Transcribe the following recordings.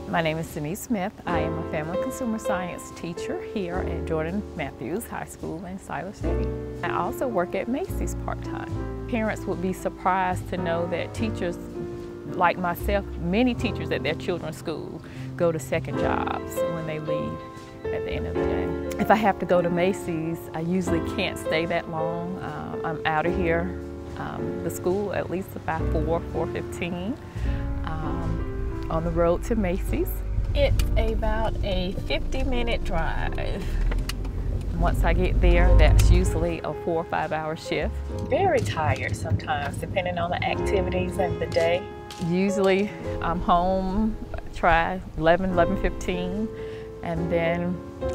My name is Denise Smith. I am a family consumer science teacher here at Jordan Matthews High School in Siler City. I also work at Macy's part-time. Parents would be surprised to know that teachers like myself, many teachers at their children's school go to second jobs when they leave at the end of the day. If I have to go to Macy's, I usually can't stay that long. I'm out of here, the school, at least by 4:15. On the road to Macy's. It's about a 50-minute drive. Once I get there, that's usually a 4 or 5 hour shift. Very tired sometimes, depending on the activities of the day. Usually I'm home, try 11:15, and then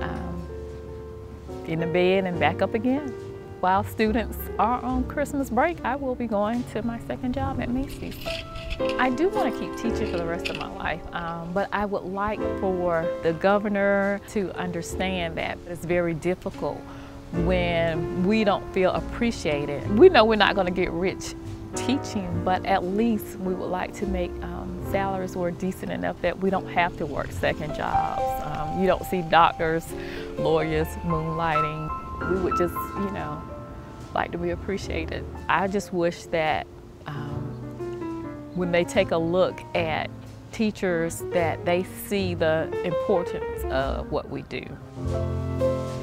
in the bed and back up again. While students are on Christmas break, I will be going to my second job at Macy's. I do want to keep teaching for the rest of my life, but I would like for the governor to understand that it's very difficult when we don't feel appreciated. We know we're not going to get rich teaching, but at least we would like to make salaries were decent enough that we don't have to work second jobs. You don't see doctors, lawyers, moonlighting. We would just, like to be appreciated. I just wish that when they take a look at teachers, that they see the importance of what we do.